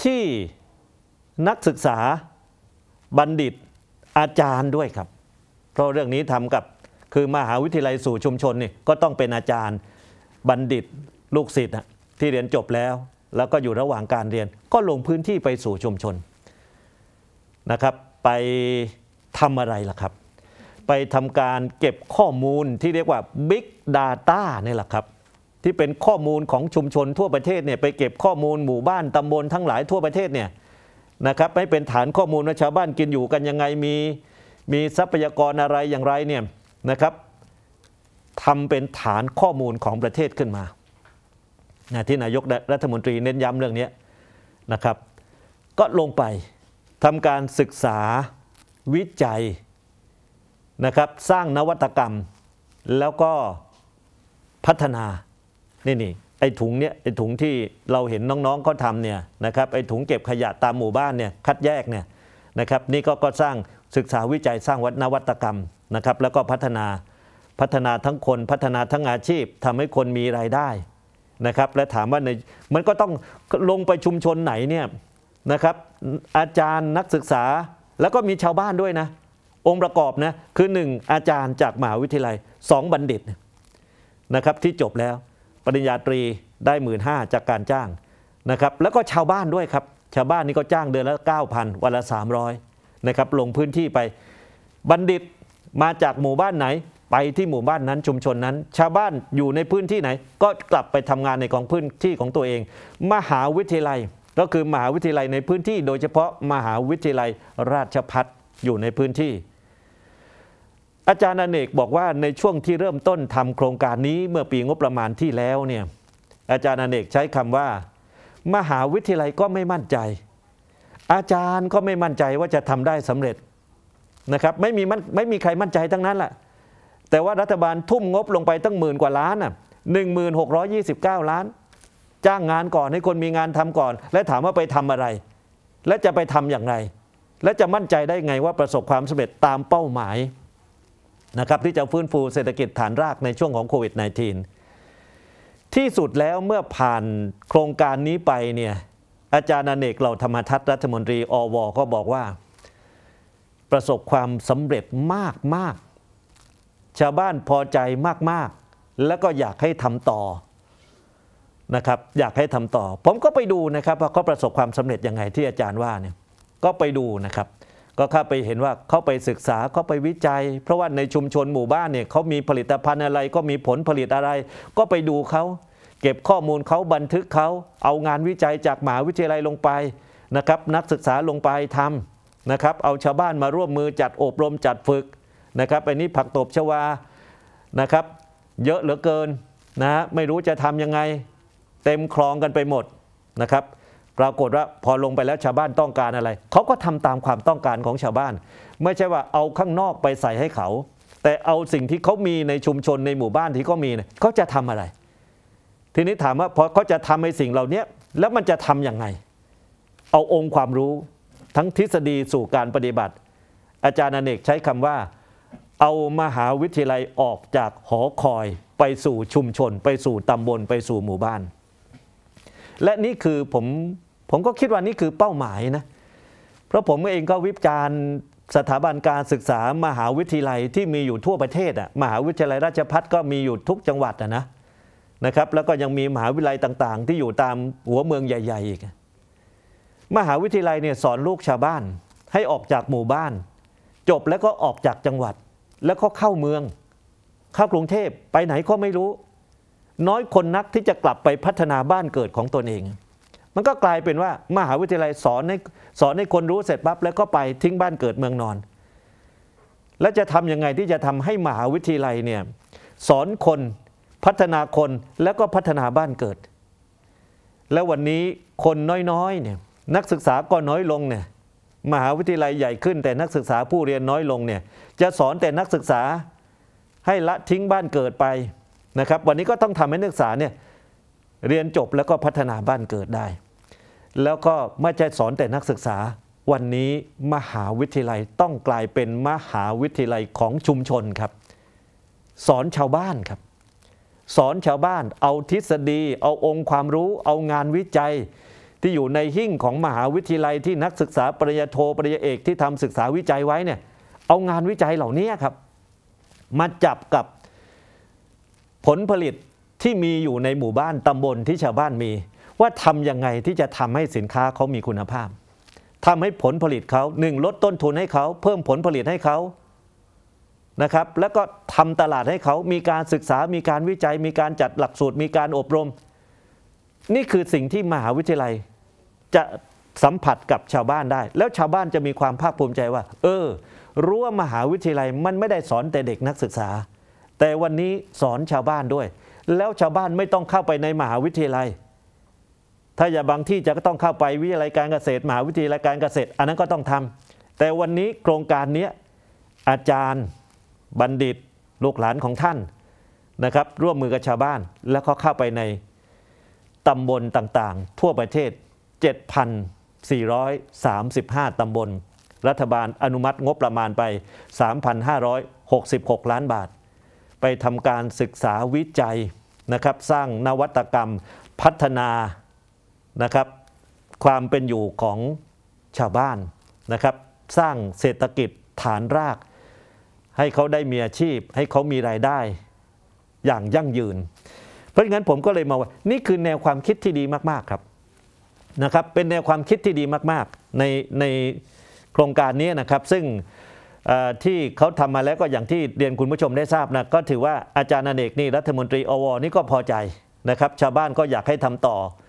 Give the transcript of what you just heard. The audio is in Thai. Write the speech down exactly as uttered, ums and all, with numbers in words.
ที่นักศึกษาบัณฑิตอาจารย์ด้วยครับเพราะเรื่องนี้ทำกับคือมหาวิทยาลัยสู่ชุมชนนี่ก็ต้องเป็นอาจารย์บัณฑิตลูกศิษย์ที่เรียนจบแล้วแล้วก็อยู่ระหว่างการเรียนก็ลงพื้นที่ไปสู่ชุมชนนะครับไปทำอะไรล่ะครับไปทำการเก็บข้อมูลที่เรียกว่า Big Data นี่แหละครับที่เป็นข้อมูลของชุมชนทั่วประเทศเนี่ยไปเก็บข้อมูลหมู่บ้านตำบลทั้งหลายทั่วประเทศเนี่ยนะครับให้เป็นฐานข้อมูลว่าชาวบ้านกินอยู่กันยังไงมีมีทรัพยากรอะไรอย่างไรเนี่ยนะครับทำเป็นฐานข้อมูลของประเทศขึ้นมานะที่นายกรัฐมนตรีเน้นย้ำเรื่องนี้นะครับก็ลงไปทำการศึกษาวิจัยนะครับสร้างนวัตกรรมแล้วก็พัฒนานี่นี่ไอ้ถุงเนี้ยไอ้ถุงที่เราเห็นน้องๆเขาทำเนี่ยนะครับไอ้ถุงเก็บขยะตามหมู่บ้านเนี่ยคัดแยกเนี่ยนะครับนี่ก็ก็สร้างศึกษาวิจัยสร้างนวัตกรรมนะครับแล้วก็พัฒนาพัฒนาทั้งคนพัฒนาทั้งอาชีพทำให้คนมีรายได้นะครับและถามว่าในมันก็ต้องลงไปชุมชนไหนเนี่ยนะครับอาจารย์นักศึกษาแล้วก็มีชาวบ้านด้วยนะองค์ประกอบนะคือหนึ่งอาจารย์จากมหาวิทยาลัยสองบัณฑิตนะครับที่จบแล้วปริญญาตรีได้หมื่นห้าจากการจ้างนะครับแล้วก็ชาวบ้านด้วยครับชาวบ้านนี่ก็จ้างเดือนละ เก้าพัน วันละสามร้อยนะครับลงพื้นที่ไปบัณฑิตมาจากหมู่บ้านไหนไปที่หมู่บ้านนั้นชุมชนนั้นชาวบ้านอยู่ในพื้นที่ไหนก็กลับไปทำงานในของพื้นที่ของตัวเองมหาวิทยาลัยก็คือมหาวิทยาลัยในพื้นที่โดยเฉพาะมหาวิทยาลัยราชภัฏอยู่ในพื้นที่อาจารย์อเนกบอกว่าในช่วงที่เริ่มต้นทำโครงการนี้เมื่อปีงบประมาณที่แล้วเนี่ยอาจารย์อเนกใช้คำว่ามหาวิทยาลัยก็ไม่มั่นใจอาจารย์ก็ไม่มั่นใจว่าจะทำได้สำเร็จนะครับไม่มีไม่มีใครมั่นใจทั้งนั้นแหละแต่ว่ารัฐบาลทุ่มงบลงไปตั้งหมื่นกว่าล้านอ่ะหนึ่งหมื่นหกร้อยยี่สิบเก้าล้านจ้างงานก่อนให้คนมีงานทำก่อนและถามว่าไปทำอะไรและจะไปทำอย่างไรและจะมั่นใจได้ไงว่าประสบความสำเร็จตามเป้าหมายนะครับที่จะฟื้นฟูเศรษฐกิจฐานรากในช่วงของโควิด สิบเก้า ที่สุดแล้วเมื่อผ่านโครงการนี้ไปเนี่ยอาจารย์อเนกเหล่าธรรมทัศน์รัฐมนตรีอวก็บอกว่าประสบความสำเร็จมากมากชาวบ้านพอใจมากๆแล้วก็อยากให้ทำต่อนะครับอยากให้ทำต่อผมก็ไปดูนะครับว่าเขาประสบความสำเร็จยังไงที่อาจารย์ว่าเนี่ยก็ไปดูนะครับก็เข้าไปเห็นว่าเขาไปศึกษาเขาไปวิจัยเพราะว่าในชุมชนหมู่บ้านเนี่ยเขามีผลิตภัณฑ์อะไรก็มีผลผลิตอะไรก็ไปดูเขาเก็บข้อมูลเขาบันทึกเขาเอางานวิจัยจากมหาวิทยาลัยลงไปนะครับนักศึกษาลงไปทำนะครับเอาชาวบ้านมาร่วมมือจัดอบรมจัดฝึกนะครับอันนี้ผักตบชวานะครับเยอะเหลือเกินนะไม่รู้จะทำยังไงเต็มคลองกันไปหมดนะครับปรากฏว่าพอลงไปแล้วชาวบ้านต้องการอะไรเขาก็ทำตามความต้องการของชาวบ้านไม่ใช่ว่าเอาข้างนอกไปใส่ให้เขาแต่เอาสิ่งที่เขามีในชุมชนในหมู่บ้านที่เขามีเนี่ยเขาจะทำอะไรทีนี้ถามว่าพอเขาจะทำในสิ่งเหล่านี้แล้วมันจะทำยังไงเอาองค์ความรู้ทั้งทฤษฎีสู่การปฏิบัติอาจารย์อเนกใช้คำว่าเอามหาวิทยาลัยออกจากหอคอยไปสู่ชุมชนไปสู่ตำบลไปสู่หมู่บ้านและนี่คือผมผมก็คิดว่านี่คือเป้าหมายนะเพราะผมเองก็วิจารณ์สถาบันการศึกษามหาวิทยาลัยที่มีอยู่ทั่วประเทศอ่ะมหาวิทยาลัยราชภัฏก็มีอยู่ทุกจังหวัดอ่ะนะนะครับแล้วก็ยังมีมหาวิทยาลัยต่างๆที่อยู่ตามหัวเมืองใหญ่ๆอีกมหาวิทยาลัยเนี่ยสอนลูกชาวบ้านให้ออกจากหมู่บ้านจบแล้วก็ออกจากจังหวัดแล้วก็เข้าเมืองเข้ากรุงเทพไปไหนก็ไม่รู้น้อยคนนักที่จะกลับไปพัฒนาบ้านเกิดของตนเองมันก็กลายเป็นว่ามหาวิทยาลัยสอนให้สอนให้คนรู้เสร็จปั๊บแล้วก็ไปทิ้งบ้านเกิดเมืองนอนแล้วจะทำยังไงที่จะทำให้มหาวิทยาลัยเนี่ยสอนคนพัฒนาคนแล้วก็พัฒนาบ้านเกิดแล้ววันนี้คนน้อยๆเนี่ยนักศึกษาก็น้อยลงเนี่ยมหาวิทยาลัยใหญ่ขึ้นแต่นักศึกษาผู้เรียนน้อยลงเนี่ยจะสอนแต่นักศึกษาให้ละทิ้งบ้านเกิดไปนะครับวันนี้ก็ต้องทำให้นักศึกษาเนี่ยเรียนจบแล้วก็พัฒนาบ้านเกิดได้แล้วก็ไม่ใช่สอนแต่นักศึกษาวันนี้มหาวิทยาลัยต้องกลายเป็นมหาวิทยาลัยของชุมชนครับสอนชาวบ้านครับสอนชาวบ้านเอาทฤษฎีเอาองค์ความรู้เอางานวิจัยที่อยู่ในหิ้งของมหาวิทยาลัยที่นักศึกษาปริญญาโทปริญญาเอกที่ทำศึกษาวิจัยไว้เนี่ยเอางานวิจัยเหล่านี้ครับมาจับกับผลผลิตที่มีอยู่ในหมู่บ้านตำบลที่ชาวบ้านมีว่าทำยังไงที่จะทำให้สินค้าเขามีคุณภาพทำให้ผลผลิตเขาหนึ่งลดต้นทุนให้เขาเพิ่มผลผลิตให้เขานะครับแล้วก็ทำตลาดให้เขามีการศึกษามีการวิจัยมีการจัดหลักสูตรมีการอบรมนี่คือสิ่งที่มหาวิทยาลัยจะสัมผัสกับชาวบ้านได้แล้วชาวบ้านจะมีความภาคภูมิใจว่าเออรู้ว่ามหาวิทยาลัยมันไม่ได้สอนแต่เด็กนักศึกษาแต่วันนี้สอนชาวบ้านด้วยแล้วชาวบ้านไม่ต้องเข้าไปในมหาวิทยาลัยถ้าอย่าบางที่จะก็ต้องเข้าไปวิทยาลัยการเกษตรมหาวิทยาลัยการเกษตรอันนั้นก็ต้องทำแต่วันนี้โครงการนี้อาจารย์บัณฑิตลูกหลานของท่านนะครับร่วมมือกับชาวบ้านแล้วก็เข้าไปในตำบลต่างๆทั่วประเทศ เจ็ดพันสี่ร้อยสามสิบห้า ตำบลรัฐบาลอนุมัติงบประมาณไป สามพันห้าร้อยหกสิบหก ล้านบาทไปทำการศึกษาวิจัยนะครับสร้างนวัตกรรมพัฒนานะครับความเป็นอยู่ของชาวบ้านนะครับสร้างเศรษฐกิจฐานรากให้เขาได้มีอาชีพให้เขามีรายได้อย่างยั่งยืนเพราะงั้นผมก็เลยมองว่านี่คือแนวความคิดที่ดีมากๆครับนะครับเป็นแนวความคิดที่ดีมากๆในในโครงการนี้นะครับซึ่งที่เขาทำมาแล้วก็อย่างที่เรียนคุณผู้ชมได้ทราบนะก็ถือว่าอาจารย์อเนกนี่รัฐมนตรีอวนี่ก็พอใจนะครับชาวบ้านก็อยากให้ทำต่อ